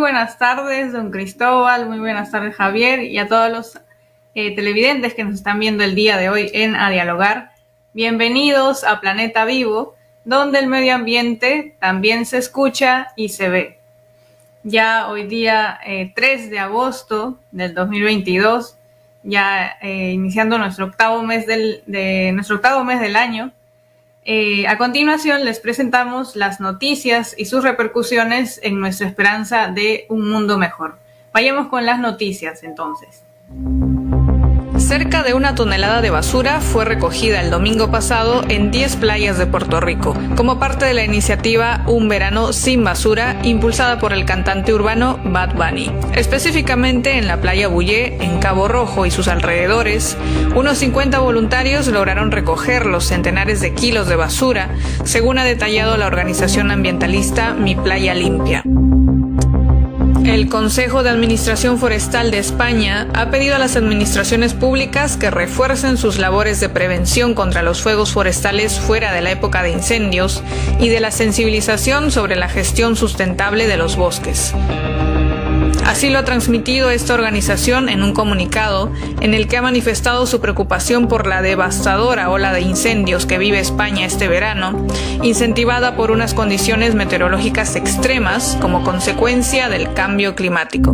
buenas tardes, don Cristóbal, muy buenas tardes, Javier, y a todos los televidentes que nos están viendo el día de hoy en A Dialogar. Bienvenidos a Planeta Vivo, donde el medio ambiente también se escucha y se ve. Ya hoy día 3 de agosto del 2022, ya iniciando nuestro octavo mes del año. A continuación les presentamos las noticias y sus repercusiones en nuestra esperanza de un mundo mejor. Vayamos con las noticias entonces. Cerca de 1 tonelada de basura fue recogida el domingo pasado en 10 playas de Puerto Rico, como parte de la iniciativa Un Verano Sin Basura, impulsada por el cantante urbano Bad Bunny. Específicamente en la playa Bullé, en Cabo Rojo y sus alrededores, unos 50 voluntarios lograron recoger los centenares de kilos de basura, según ha detallado la organización ambientalista Mi Playa Limpia. El Consejo de Administración Forestal de España ha pedido a las administraciones públicas que refuercen sus labores de prevención contra los fuegos forestales fuera de la época de incendios y de la sensibilización sobre la gestión sustentable de los bosques. Así lo ha transmitido esta organización en un comunicado en el que ha manifestado su preocupación por la devastadora ola de incendios que vive España este verano, incentivada por unas condiciones meteorológicas extremas como consecuencia del cambio climático.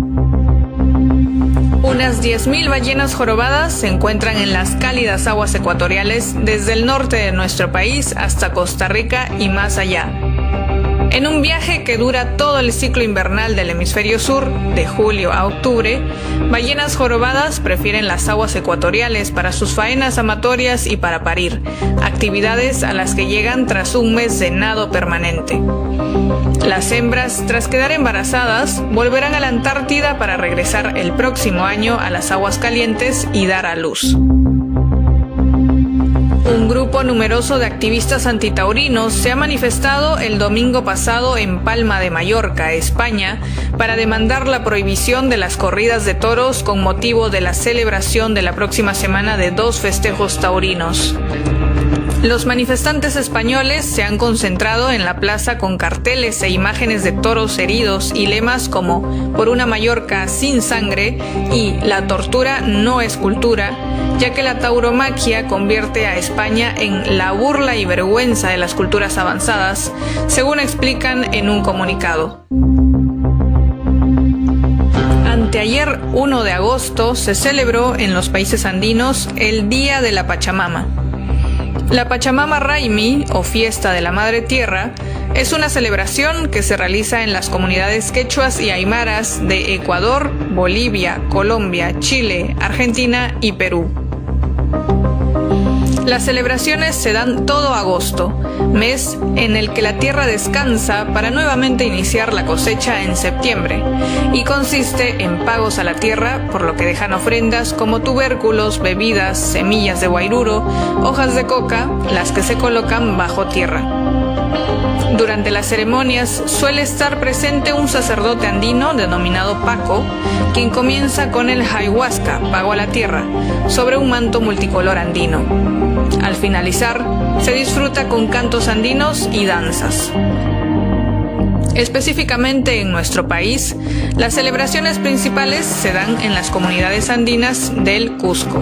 Unas 10.000 ballenas jorobadas se encuentran en las cálidas aguas ecuatoriales desde el norte de nuestro país hasta Costa Rica y más allá. En un viaje que dura todo el ciclo invernal del hemisferio sur, de julio a octubre, ballenas jorobadas prefieren las aguas ecuatoriales para sus faenas amatorias y para parir, actividades a las que llegan tras un mes de nado permanente. Las hembras, tras quedar embarazadas, volverán a la Antártida para regresar el próximo año a las aguas calientes y dar a luz. Un grupo numeroso de activistas antitaurinos se ha manifestado el domingo pasado en Palma de Mallorca, España, para demandar la prohibición de las corridas de toros con motivo de la celebración de la próxima semana de 2 festejos taurinos. Los manifestantes españoles se han concentrado en la plaza con carteles e imágenes de toros heridos y lemas como "Por una Mallorca sin sangre" y "La tortura no es cultura", ya que la tauromaquia convierte a España en la burla y vergüenza de las culturas avanzadas, según explican en un comunicado. Anteayer, 1 de agosto, se celebró en los países andinos el Día de la Pachamama. La Pachamama Raimi, o Fiesta de la Madre Tierra, es una celebración que se realiza en las comunidades quechuas y aymaras de Ecuador, Bolivia, Colombia, Chile, Argentina y Perú. Las celebraciones se dan todo agosto, mes en el que la tierra descansa para nuevamente iniciar la cosecha en septiembre, y consiste en pagos a la tierra, por lo que dejan ofrendas como tubérculos, bebidas, semillas de guairuro, hojas de coca, las que se colocan bajo tierra. Durante las ceremonias suele estar presente un sacerdote andino denominado Paco, quien comienza con el ayahuasca, pago a la tierra, sobre un manto multicolor andino. Al finalizar, se disfruta con cantos andinos y danzas. Específicamente en nuestro país, las celebraciones principales se dan en las comunidades andinas del Cusco.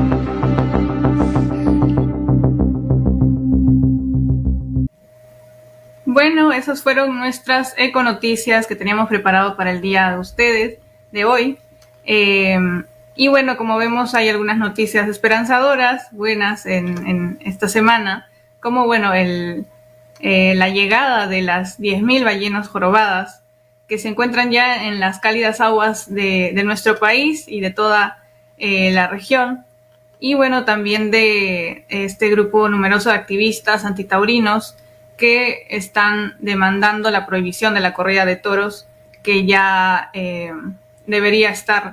Bueno, esas fueron nuestras econoticias que teníamos preparado para el día de ustedes, de hoy. Y bueno, como vemos, hay algunas noticias esperanzadoras, buenas en esta semana, como bueno, la llegada de las 10.000 ballenas jorobadas que se encuentran ya en las cálidas aguas de nuestro país y de toda la región. Y bueno, también de este grupo numeroso de activistas antitaurinos que están demandando la prohibición de la corrida de toros, que ya debería estar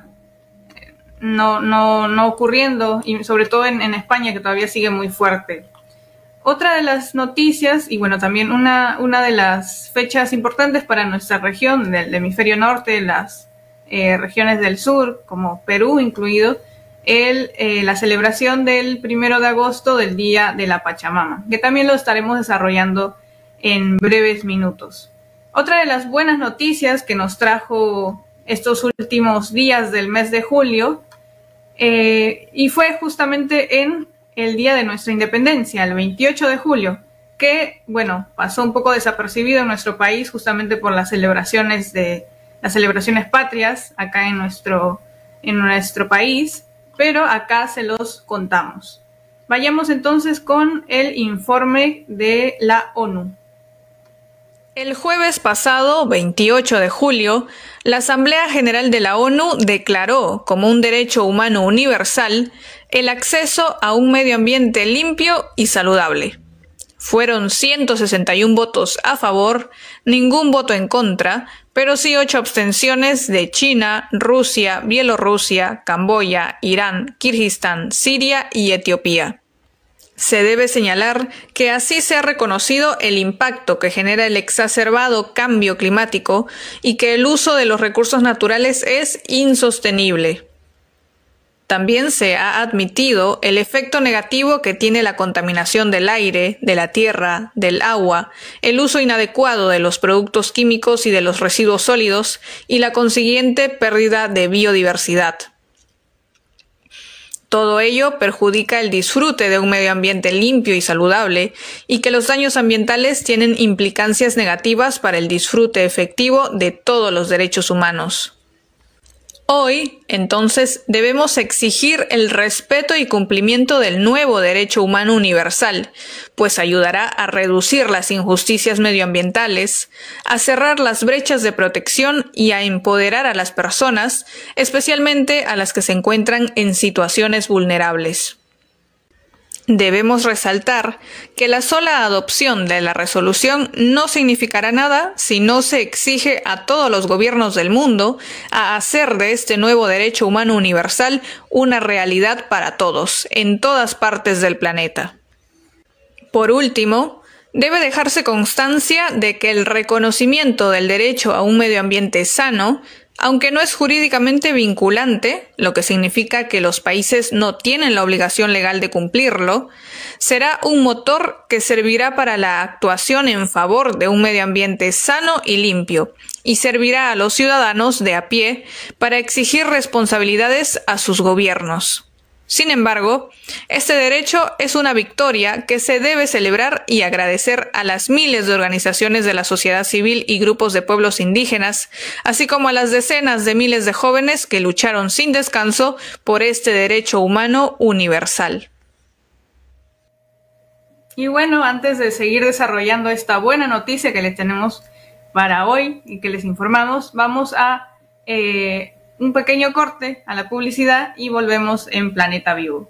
no ocurriendo, y sobre todo en España, que todavía sigue muy fuerte. Otra de las noticias, y bueno, también una de las fechas importantes para nuestra región del hemisferio norte, las regiones del sur, como Perú incluido, la celebración del 1 de agosto del Día de la Pachamama, que también lo estaremos desarrollando en breves minutos. Otra de las buenas noticias que nos trajo estos últimos días del mes de julio, y fue justamente en el día de nuestra independencia, el 28 de julio, que, bueno, pasó un poco desapercibido en nuestro país justamente por las celebraciones patrias acá en nuestro país, pero acá se los contamos. Vayamos entonces con el informe de la ONU. El jueves pasado, 28 de julio, la Asamblea General de la ONU declaró como un derecho humano universal el acceso a un medio ambiente limpio y saludable. Fueron 161 votos a favor, ningún voto en contra, pero sí 8 abstenciones de China, Rusia, Bielorrusia, Camboya, Irán, Kirguistán, Siria y Etiopía. Se debe señalar que así se ha reconocido el impacto que genera el exacerbado cambio climático y que el uso de los recursos naturales es insostenible. También se ha admitido el efecto negativo que tiene la contaminación del aire, de la tierra, del agua, el uso inadecuado de los productos químicos y de los residuos sólidos y la consiguiente pérdida de biodiversidad. Todo ello perjudica el disfrute de un medio ambiente limpio y saludable y que los daños ambientales tienen implicancias negativas para el disfrute efectivo de todos los derechos humanos. Hoy, entonces, debemos exigir el respeto y cumplimiento del nuevo derecho humano universal, pues ayudará a reducir las injusticias medioambientales, a cerrar las brechas de protección y a empoderar a las personas, especialmente a las que se encuentran en situaciones vulnerables. Debemos resaltar que la sola adopción de la resolución no significará nada si no se exige a todos los gobiernos del mundo a hacer de este nuevo derecho humano universal una realidad para todos, en todas partes del planeta. Por último, debe dejarse constancia de que el reconocimiento del derecho a un medio ambiente sano, aunque no es jurídicamente vinculante, lo que significa que los países no tienen la obligación legal de cumplirlo, será un motor que servirá para la actuación en favor de un medio ambiente sano y limpio, y servirá a los ciudadanos de a pie para exigir responsabilidades a sus gobiernos. Sin embargo, este derecho es una victoria que se debe celebrar y agradecer a las miles de organizaciones de la sociedad civil y grupos de pueblos indígenas, así como a las decenas de miles de jóvenes que lucharon sin descanso por este derecho humano universal. Y bueno, antes de seguir desarrollando esta buena noticia que les tenemos para hoy y que les informamos, vamos a un pequeño corte a la publicidad y volvemos en Planeta Vivo.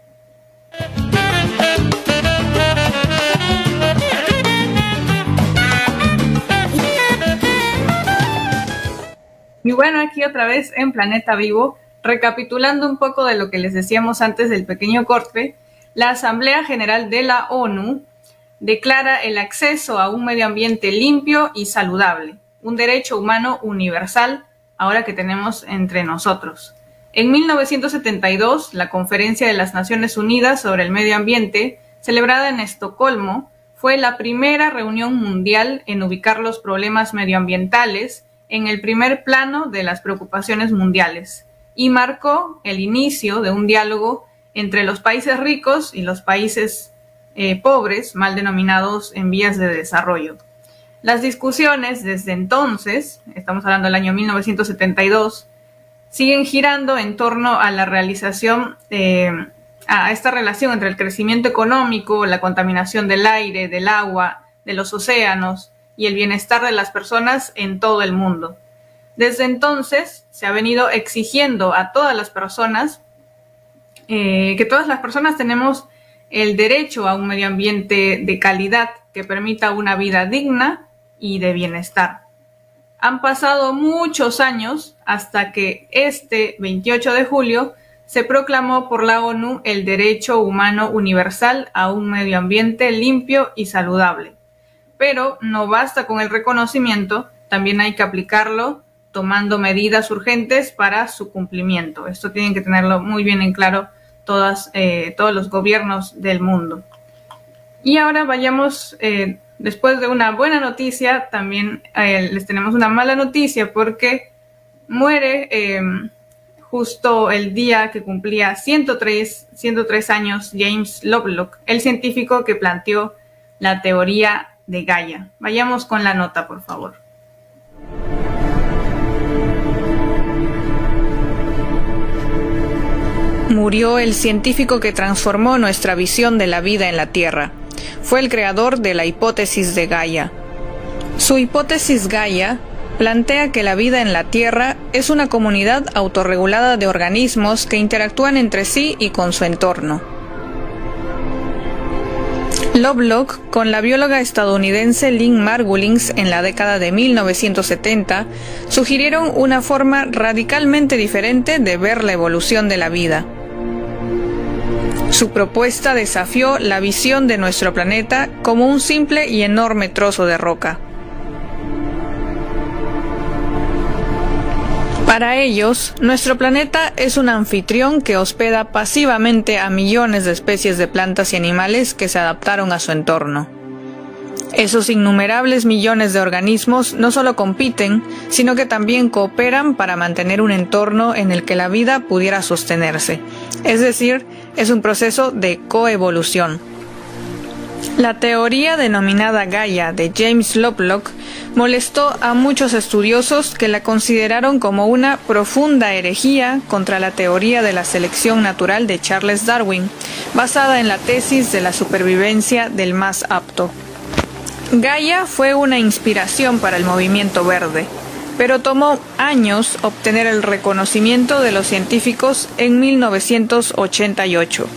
Y bueno, aquí otra vez en Planeta Vivo, recapitulando un poco de lo que les decíamos antes del pequeño corte, la Asamblea General de la ONU declara el acceso a un medio ambiente limpio y saludable, un derecho humano universal, ahora que tenemos entre nosotros. En 1972, la Conferencia de las Naciones Unidas sobre el Medio Ambiente, celebrada en Estocolmo, fue la primera reunión mundial en ubicar los problemas medioambientales en el primer plano de las preocupaciones mundiales y marcó el inicio de un diálogo entre los países ricos y los países pobres, mal denominados en vías de desarrollo. Las discusiones desde entonces, estamos hablando del año 1972, siguen girando en torno a la realización, a esta relación entre el crecimiento económico, la contaminación del aire, del agua, de los océanos y el bienestar de las personas en todo el mundo. Desde entonces se ha venido exigiendo a todas las personas, que todas las personas tenemos el derecho a un medio ambiente de calidad que permita una vida digna y de bienestar. Han pasado muchos años hasta que este 28 de julio se proclamó por la ONU el derecho humano universal a un medio ambiente limpio y saludable. Pero no basta con el reconocimiento, también hay que aplicarlo tomando medidas urgentes para su cumplimiento. Esto tienen que tenerlo muy bien en claro todos los gobiernos del mundo. Y ahora vayamos después de una buena noticia, también les tenemos una mala noticia porque muere justo el día que cumplía 103 años James Lovelock, el científico que planteó la teoría de Gaia. Vayamos con la nota, por favor. Murió el científico que transformó nuestra visión de la vida en la Tierra. Fue el creador de la hipótesis de Gaia. Su hipótesis Gaia plantea que la vida en la Tierra es una comunidad autorregulada de organismos que interactúan entre sí y con su entorno. Lovelock, con la bióloga estadounidense Lynn Margulis en la década de 1970, sugirieron una forma radicalmente diferente de ver la evolución de la vida. Su propuesta desafió la visión de nuestro planeta como un simple y enorme trozo de roca. Para ellos, nuestro planeta es un anfitrión que hospeda pasivamente a millones de especies de plantas y animales que se adaptaron a su entorno. Esos innumerables millones de organismos no solo compiten, sino que también cooperan para mantener un entorno en el que la vida pudiera sostenerse. Es decir, es un proceso de coevolución. La teoría denominada Gaia de James Lovelock molestó a muchos estudiosos que la consideraron como una profunda herejía contra la teoría de la selección natural de Charles Darwin, basada en la tesis de la supervivencia del más apto. Gaia fue una inspiración para el movimiento verde, pero tomó años obtener el reconocimiento de los científicos en 1988.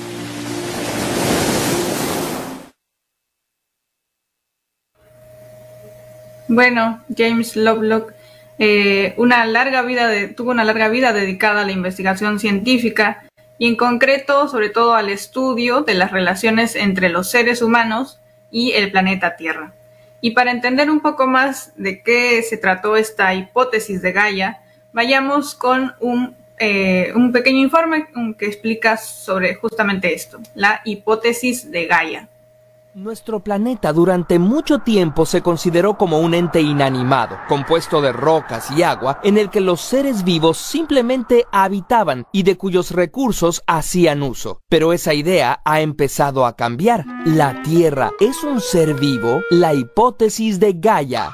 Bueno, James Lovelock tuvo una larga vida dedicada a la investigación científica y en concreto, sobre todo al estudio de las relaciones entre los seres humanos y el planeta Tierra. Y para entender un poco más de qué se trató esta hipótesis de Gaia, vayamos con un pequeño informe que explica sobre justamente esto, la hipótesis de Gaia. Nuestro planeta durante mucho tiempo se consideró como un ente inanimado, compuesto de rocas y agua, en el que los seres vivos simplemente habitaban y de cuyos recursos hacían uso. Pero esa idea ha empezado a cambiar. ¿La Tierra es un ser vivo? La hipótesis de Gaia.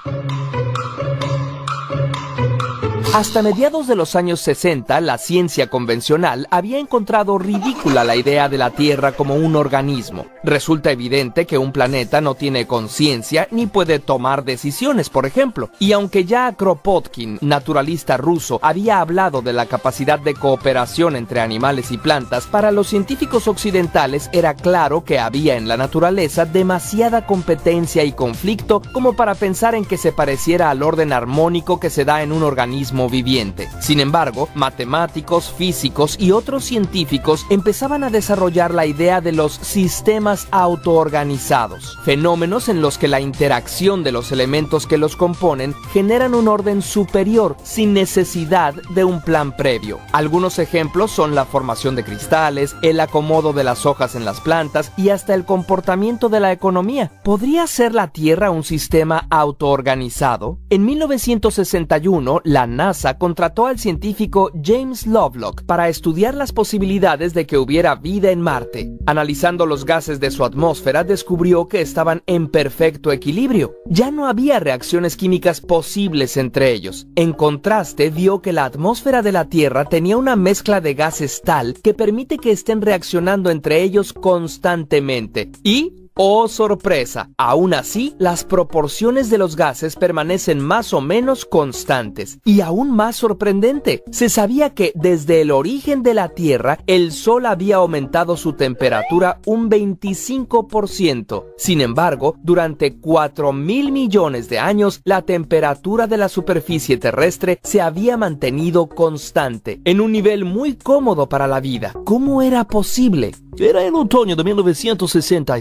Hasta mediados de los años 60, la ciencia convencional había encontrado ridícula la idea de la Tierra como un organismo. Resulta evidente que un planeta no tiene conciencia ni puede tomar decisiones, por ejemplo. Y aunque ya Kropotkin, naturalista ruso, había hablado de la capacidad de cooperación entre animales y plantas, para los científicos occidentales era claro que había en la naturaleza demasiada competencia y conflicto como para pensar en que se pareciera al orden armónico que se da en un organismo viviente. Sin embargo, matemáticos, físicos y otros científicos empezaban a desarrollar la idea de los sistemas autoorganizados, fenómenos en los que la interacción de los elementos que los componen generan un orden superior sin necesidad de un plan previo. Algunos ejemplos son la formación de cristales, el acomodo de las hojas en las plantas y hasta el comportamiento de la economía. ¿Podría ser la Tierra un sistema autoorganizado? En 1961, la NASA contrató al científico James Lovelock para estudiar las posibilidades de que hubiera vida en Marte. Analizando los gases de su atmósfera, descubrió que estaban en perfecto equilibrio. Ya no había reacciones químicas posibles entre ellos. En contraste, vio que la atmósfera de la Tierra tenía una mezcla de gases tal que permite que estén reaccionando entre ellos constantemente. Y ¡oh, sorpresa! Aún así, las proporciones de los gases permanecen más o menos constantes. Y aún más sorprendente, se sabía que desde el origen de la Tierra, el Sol había aumentado su temperatura un 25%. Sin embargo, durante 4.000 millones de años, la temperatura de la superficie terrestre se había mantenido constante, en un nivel muy cómodo para la vida. ¿Cómo era posible? Era el otoño de 1965.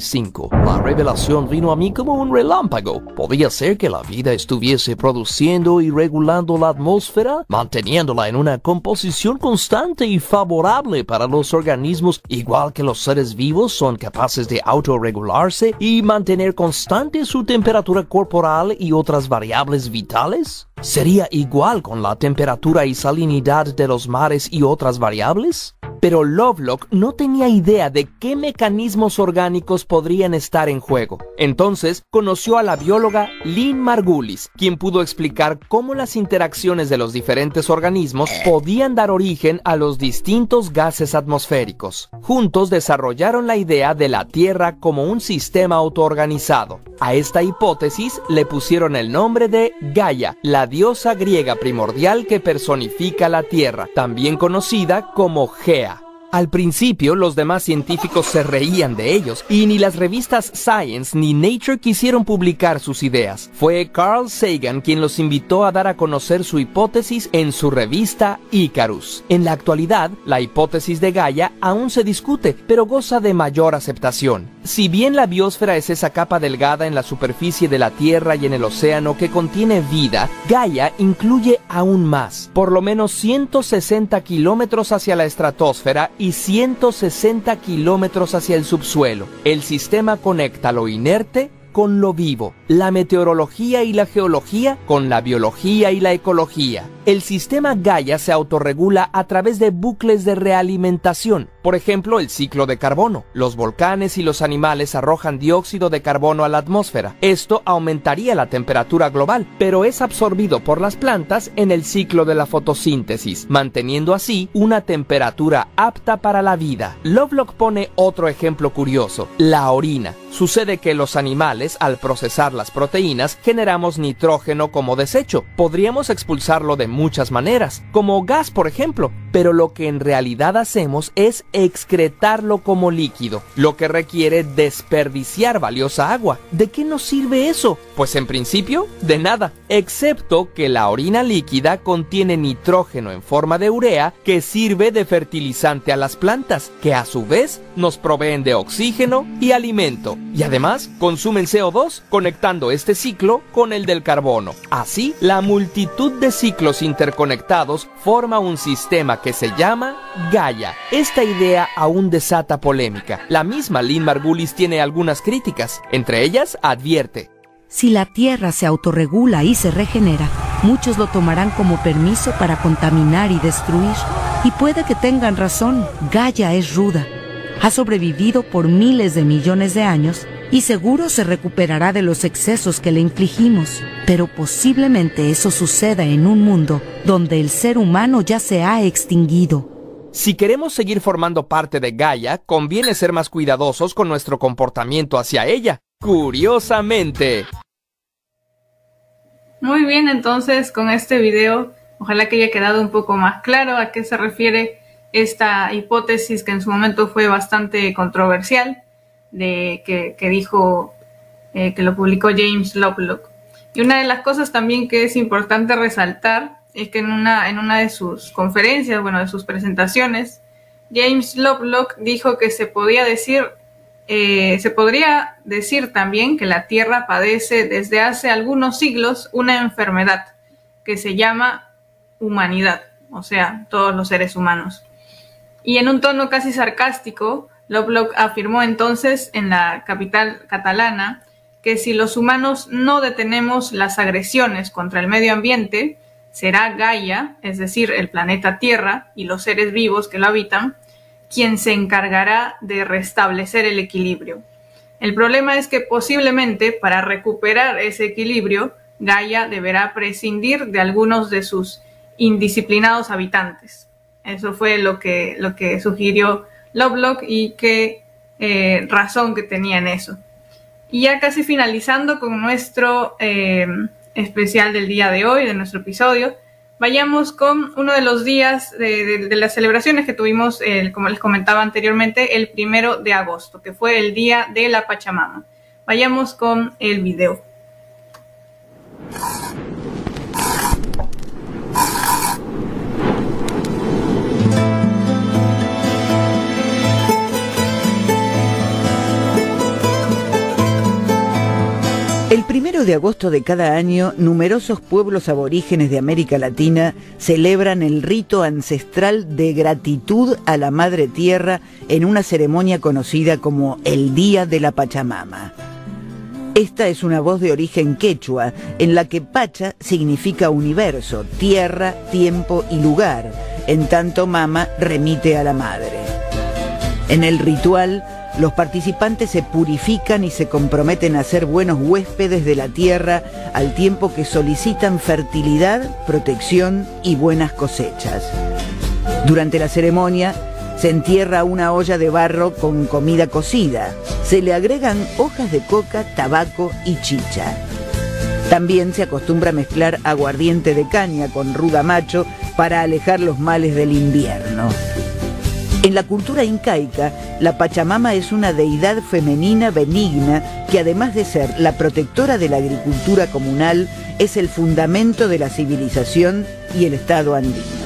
científico. La revelación vino a mí como un relámpago. ¿Podía ser que la vida estuviese produciendo y regulando la atmósfera, manteniéndola en una composición constante y favorable para los organismos, igual que los seres vivos son capaces de autorregularse y mantener constante su temperatura corporal y otras variables vitales? ¿Sería igual con la temperatura y salinidad de los mares y otras variables? Pero Lovelock no tenía idea de qué mecanismos orgánicos podrían estar en juego. Entonces conoció a la bióloga Lynn Margulis, quien pudo explicar cómo las interacciones de los diferentes organismos podían dar origen a los distintos gases atmosféricos. Juntos desarrollaron la idea de la Tierra como un sistema autoorganizado. A esta hipótesis le pusieron el nombre de Gaia, la diosa griega primordial que personifica la Tierra, también conocida como Gea. Al principio, los demás científicos se reían de ellos, y ni las revistas Science ni Nature quisieron publicar sus ideas. Fue Carl Sagan quien los invitó a dar a conocer su hipótesis en su revista Icarus. En la actualidad, la hipótesis de Gaia aún se discute, pero goza de mayor aceptación. Si bien la biosfera es esa capa delgada en la superficie de la Tierra y en el océano que contiene vida, Gaia incluye aún más, por lo menos 160 kilómetros hacia la estratosfera y 160 kilómetros hacia el subsuelo. El sistema conecta lo inerte con lo vivo, la meteorología y la geología con la biología y la ecología. El sistema Gaia se autorregula a través de bucles de realimentación. Por ejemplo, el ciclo de carbono. Los volcanes y los animales arrojan dióxido de carbono a la atmósfera. Esto aumentaría la temperatura global, pero es absorbido por las plantas en el ciclo de la fotosíntesis, manteniendo así una temperatura apta para la vida. Lovelock pone otro ejemplo curioso: la orina. Sucede que los animales, al procesar las proteínas, generamos nitrógeno como desecho. Podríamos expulsarlo de muchas maneras, como gas por ejemplo, pero lo que en realidad hacemos es excretarlo como líquido, lo que requiere desperdiciar valiosa agua. ¿De qué nos sirve eso? Pues en principio, de nada, excepto que la orina líquida contiene nitrógeno en forma de urea que sirve de fertilizante a las plantas, que a su vez nos proveen de oxígeno y alimento, y además consumen CO2, conectando este ciclo con el del carbono. Así, la multitud de ciclos interconectados forma un sistema que se llama Gaia. Esta idea aún desata polémica. La misma Lynn Margulis tiene algunas críticas. Entre ellas, advierte: si la Tierra se autorregula y se regenera, muchos lo tomarán como permiso para contaminar y destruir. Y puede que tengan razón. Gaia es ruda. Ha sobrevivido por miles de millones de años y seguro se recuperará de los excesos que le infligimos. Pero posiblemente eso suceda en un mundo donde el ser humano ya se ha extinguido. Si queremos seguir formando parte de Gaia, conviene ser más cuidadosos con nuestro comportamiento hacia ella. Curiosamente. Muy bien, entonces con este video, ojalá que haya quedado un poco más claro a qué se refiere esta hipótesis que en su momento fue bastante controversial, que dijo, que lo publicó James Lovelock. Y una de las cosas también que es importante resaltar es que en una de sus conferencias, de sus presentaciones, James Lovelock dijo que se podría decir también que la Tierra padece desde hace algunos siglos una enfermedad que se llama humanidad, o sea, todos los seres humanos. Y en un tono casi sarcástico, Lovelock afirmó entonces en la capital catalana que si los humanos no detenemos las agresiones contra el medio ambiente, será Gaia, es decir, el planeta Tierra y los seres vivos que lo habitan, quien se encargará de restablecer el equilibrio. El problema es que posiblemente para recuperar ese equilibrio, Gaia deberá prescindir de algunos de sus indisciplinados habitantes. Eso fue lo que sugirió Lovelock y qué razón que tenía en eso. Y ya casi finalizando con nuestro especial del día de hoy, de nuestro episodio, vayamos con uno de los días de las celebraciones que tuvimos, como les comentaba anteriormente, el 1 de agosto, que fue el día de la Pachamama. Vayamos con el video. 1 de agosto de cada año, numerosos pueblos aborígenes de América Latina celebran el rito ancestral de gratitud a la Madre Tierra en una ceremonia conocida como el Día de la Pachamama. Esta es una voz de origen quechua, en la que Pacha significa universo, tierra, tiempo y lugar, en tanto mama remite a la madre. En el ritual, los participantes se purifican y se comprometen a ser buenos huéspedes de la tierra al tiempo que solicitan fertilidad, protección y buenas cosechas. Durante la ceremonia, se entierra una olla de barro con comida cocida. Se le agregan hojas de coca, tabaco y chicha. También se acostumbra a mezclar aguardiente de caña con ruda macho para alejar los males del invierno. En la cultura incaica, la Pachamama es una deidad femenina benigna que, además de ser la protectora de la agricultura comunal, es el fundamento de la civilización y el Estado andino.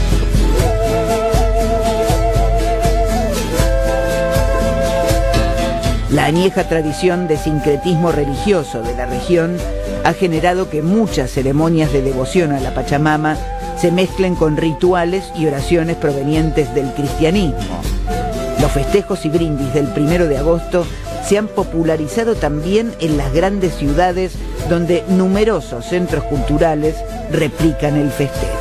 La añeja tradición de sincretismo religioso de la región ha generado que muchas ceremonias de devoción a la Pachamama se mezclen con rituales y oraciones provenientes del cristianismo. Los festejos y brindis del 1 de agosto se han popularizado también en las grandes ciudades, donde numerosos centros culturales replican el festejo.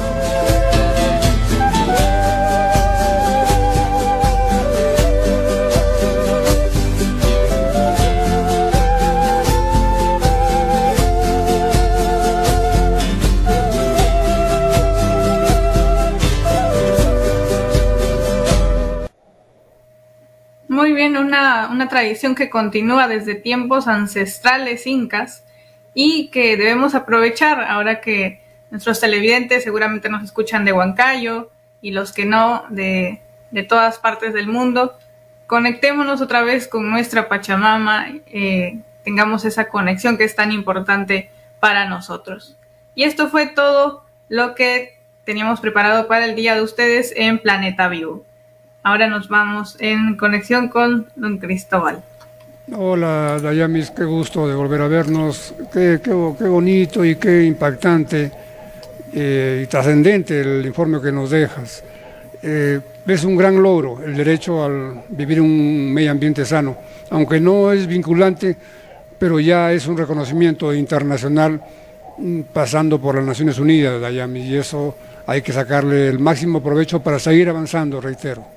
Muy bien, una tradición que continúa desde tiempos ancestrales incas y que debemos aprovechar ahora que nuestros televidentes seguramente nos escuchan de Huancayo y los que no, de todas partes del mundo. Conectémonos otra vez con nuestra Pachamama, tengamos esa conexión que es tan importante para nosotros. Y esto fue todo lo que teníamos preparado para el día de ustedes en Planeta Vivo. Ahora nos vamos en conexión con don Cristóbal. Hola Dayamis, qué gusto de volver a vernos, qué bonito y qué impactante y trascendente el informe que nos dejas. Es un gran logro el derecho al vivir un medio ambiente sano, aunque no es vinculante, pero ya es un reconocimiento internacional pasando por las Naciones Unidas, Dayamis, y eso hay que sacarle el máximo provecho para seguir avanzando, reitero.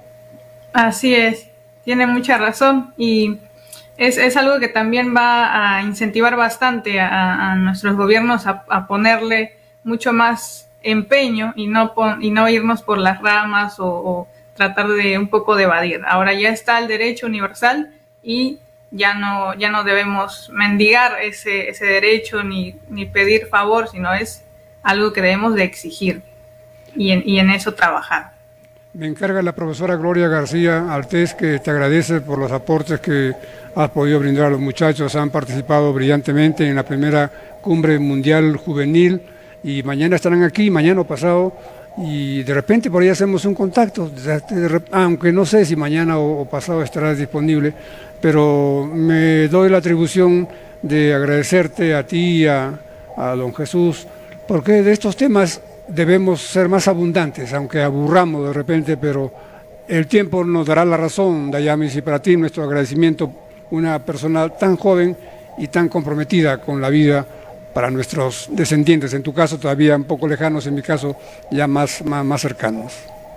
Así es, tiene mucha razón y es algo que también va a incentivar bastante a nuestros gobiernos a ponerle mucho más empeño y no irnos por las ramas o tratar de un poco de evadir. Ahora ya está el derecho universal y ya no debemos mendigar ese derecho ni pedir favor, sino es algo que debemos de exigir y en eso trabajar. Me encarga la profesora Gloria García Altés, que te agradece por los aportes que has podido brindar a los muchachos. Han participado brillantemente en la primera cumbre mundial juvenil y mañana estarán aquí, mañana o pasado, y de repente por ahí hacemos un contacto, aunque no sé si mañana o pasado estarás disponible, pero me doy la atribución de agradecerte a ti y a don Jesús, porque de estos temas debemos ser más abundantes, aunque aburramos de repente, pero el tiempo nos dará la razón, Dayamis, y para ti nuestro agradecimiento, una persona tan joven y tan comprometida con la vida para nuestros descendientes, en tu caso todavía un poco lejanos, en mi caso ya más cercanos.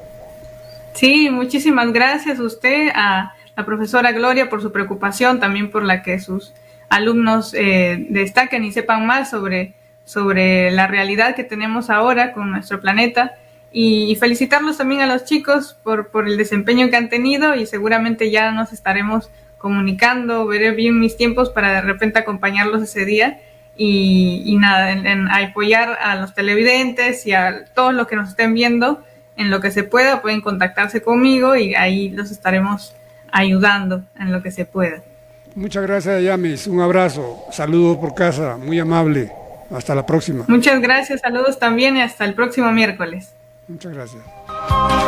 Sí, muchísimas gracias a usted, a la profesora Gloria por su preocupación, también por la que sus alumnos destaquen y sepan más sobre la realidad que tenemos ahora con nuestro planeta y felicitarlos también a los chicos por el desempeño que han tenido y seguramente ya nos estaremos comunicando, veré bien mis tiempos para de repente acompañarlos ese día y nada, en apoyar a los televidentes y a todos los que nos estén viendo en lo que se pueda, pueden contactarse conmigo y ahí los estaremos ayudando en lo que se pueda. Muchas gracias, Yamis, un abrazo, saludos por casa, muy amable. Hasta la próxima. Muchas gracias, saludos también y hasta el próximo miércoles. Muchas gracias.